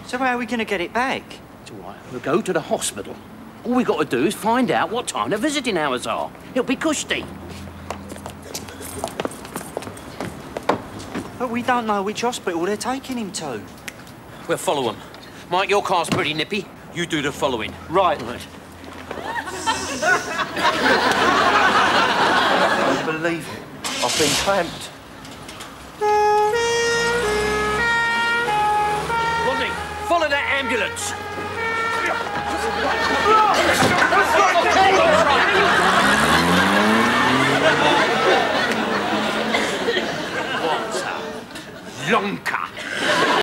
So how are we going to get it back? It's all right. We'll go to the hospital. All we got to do is find out what time the visiting hours are. It'll be cushy. But we don't know which hospital they're taking him to. We'll follow them. Mike, your car's pretty nippy. You do the following. Right. Right. I don't believe it. I've been clamped. Rodney, follow that ambulance.